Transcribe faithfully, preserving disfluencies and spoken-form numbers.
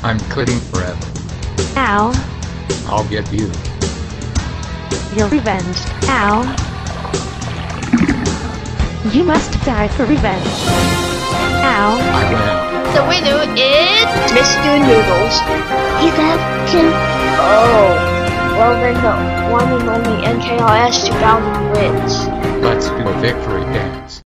I'm quitting forever. Ow. I'll get you. Your revenge. Ow. You must die for revenge. Ow. I win. The winner is Mister Noodles. He's African. Oh, well then the one and only N K R S two thousand wins. Let's do a victory dance.